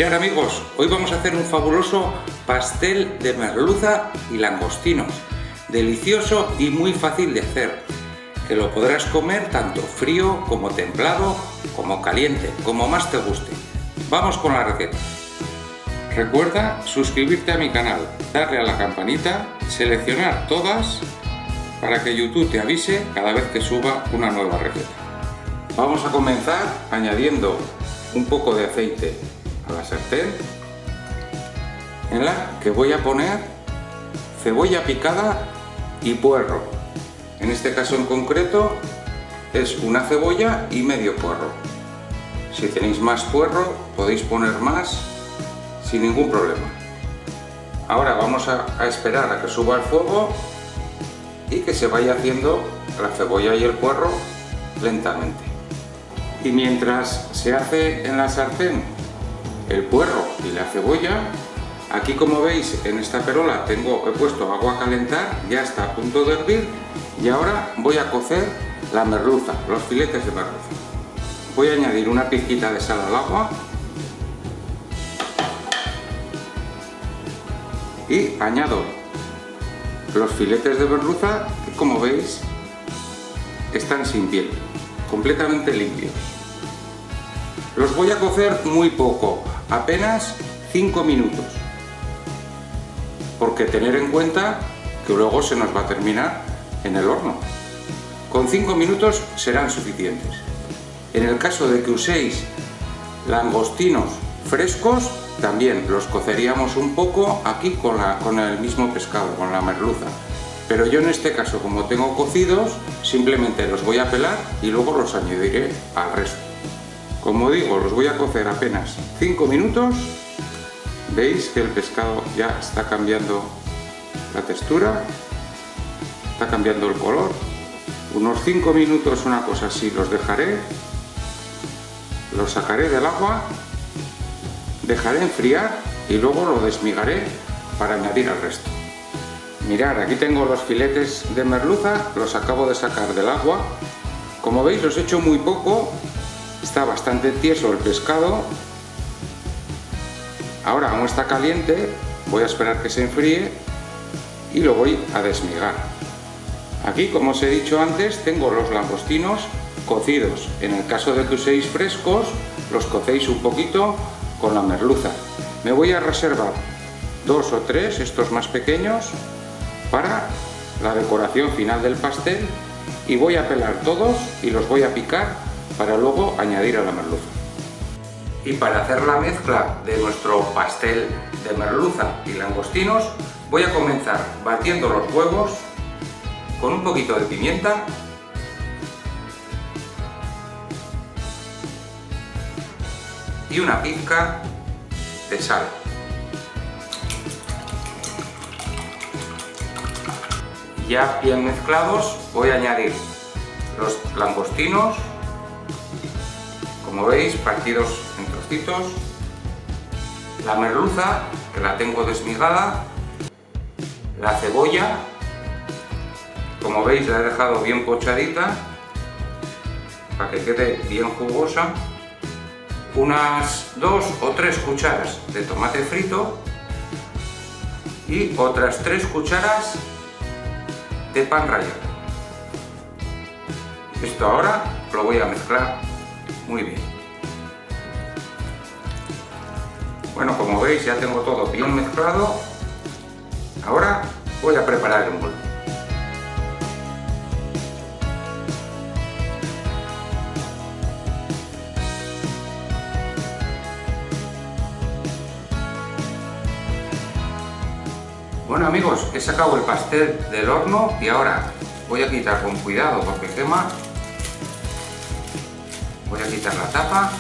Mirad amigos, hoy vamos a hacer un fabuloso pastel de merluza y langostinos, delicioso y muy fácil de hacer, que lo podrás comer tanto frío como templado, como caliente, como más te guste. Vamos con la receta. Recuerda suscribirte a mi canal, darle a la campanita, seleccionar todas para que YouTube te avise cada vez que suba una nueva receta. Vamos a comenzar añadiendo un poco de aceite a la sartén, en la que voy a poner cebolla picada y puerro. En este caso en concreto es una cebolla y medio puerro. Si tenéis más puerro podéis poner más sin ningún problema. Ahora vamos a esperar a que suba el fuego y que se vaya haciendo la cebolla y el puerro lentamente. Y mientras se hace en la sartén el puerro y la cebolla, aquí como veis en esta perola he puesto agua a calentar, ya está a punto de hervir y ahora voy a cocer la merluza, los filetes de merluza. Voy a añadir una pizquita de sal al agua y añado los filetes de merluza que como veis están sin piel, completamente limpios. Los voy a cocer muy poco, apenas 5 minutos, porque tener en cuenta que luego se nos va a terminar en el horno. Con 5 minutos serán suficientes. En el caso de que uséis langostinos frescos, también los coceríamos un poco aquí con el mismo pescado, con la merluza. Pero yo en este caso, como tengo cocidos, simplemente los voy a pelar y luego los añadiré al resto. Como digo, los voy a cocer apenas 5 minutos. Veis que el pescado ya está cambiando la textura, está cambiando el color. Unos 5 minutos, una cosa así, los dejaré, los sacaré del agua, dejaré enfriar y luego lo desmigaré para añadir al resto. Mirad, aquí tengo los filetes de merluza, los acabo de sacar del agua. Como veis, los he hecho muy poco. Está bastante tieso el pescado. Ahora, como está caliente, voy a esperar que se enfríe y lo voy a desmigar. Aquí, como os he dicho antes, tengo los langostinos cocidos. En el caso de que uséis frescos, los cocéis un poquito con la merluza. Me voy a reservar 2 o 3, estos más pequeños, para la decoración final del pastel y voy a pelar todos y los voy a picar para luego añadir a la merluza. Y para hacer la mezcla de nuestro pastel de merluza y langostinos, voy a comenzar batiendo los huevos con un poquito de pimienta y una pizca de sal. Ya bien mezclados, voy a añadir los langostinos, como veis, partidos en trocitos, la merluza, que la tengo desmigada, la cebolla, como veis la he dejado bien pochadita para que quede bien jugosa, unas 2 o 3 cucharas de tomate frito y otras 3 cucharas de pan rallado. Esto ahora lo voy a mezclar muy bien. Bueno, como veis ya tengo todo bien mezclado. Ahora voy a preparar el molde. Bueno amigos, he sacado el pastel del horno y ahora voy a quitar con cuidado porque quema. Voy a quitar la tapa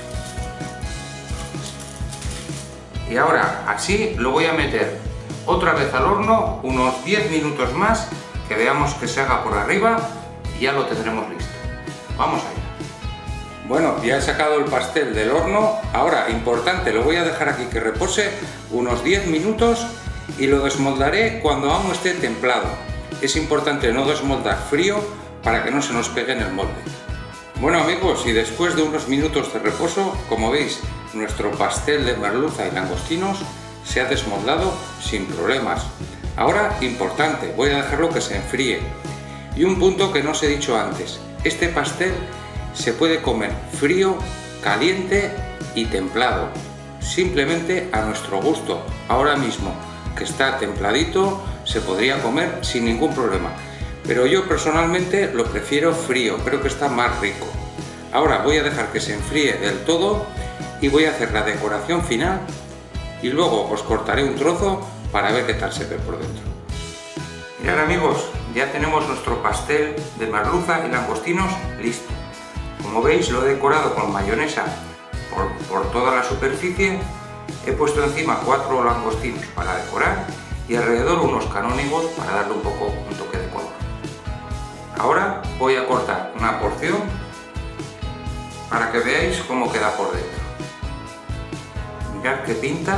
y ahora así lo voy a meter otra vez al horno unos 10 minutos más, que veamos que se haga por arriba y ya lo tendremos listo. Vamos allá. Bueno, ya he sacado el pastel del horno. Ahora, importante, lo voy a dejar aquí que repose unos 10 minutos y lo desmoldaré cuando aún esté templado. Es importante no desmoldar frío para que no se nos pegue en el molde. Bueno amigos, y después de unos minutos de reposo, como veis, nuestro pastel de merluza y langostinos se ha desmoldado sin problemas. Ahora, importante, voy a dejarlo que se enfríe. Y un punto que no os he dicho antes, este pastel se puede comer frío, caliente y templado, simplemente a nuestro gusto. Ahora mismo que está templadito se podría comer sin ningún problema, pero yo personalmente lo prefiero frío, creo que está más rico. Ahora voy a dejar que se enfríe del todo y voy a hacer la decoración final y luego os cortaré un trozo para ver qué tal se ve por dentro. Mirad amigos, ya tenemos nuestro pastel de merluza y langostinos listo. Como veis, lo he decorado con mayonesa por toda la superficie. He puesto encima 4 langostinos para decorar y alrededor unos canónigos para darle un toque de color. Ahora voy a cortar una porción para que veáis cómo queda por dentro. Mirad qué pinta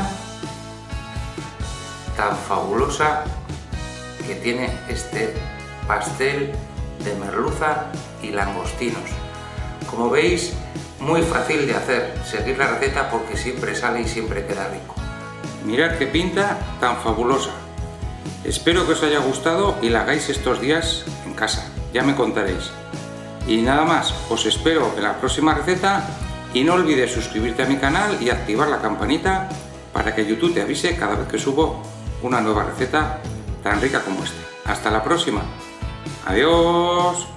tan fabulosa que tiene este pastel de merluza y langostinos. Como veis, muy fácil de hacer, seguir la receta porque siempre sale y siempre queda rico. Mirad qué pinta tan fabulosa. Espero que os haya gustado y la hagáis estos días en casa, ya me contaréis. Y nada más, os espero en la próxima receta y no olvides suscribirte a mi canal y activar la campanita para que YouTube te avise cada vez que subo una nueva receta tan rica como esta. Hasta la próxima. Adiós.